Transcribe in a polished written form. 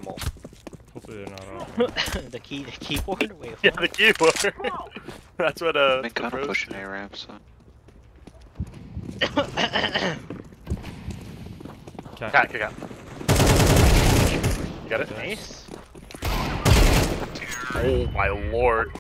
them all. Hopefully they're not all. the keyboard? Wait, Yeah, what? the keyboard. That's what Been the kind of pros pushing do. A ramp, so. Cat, cat. You got it? Nice. Oh my lord.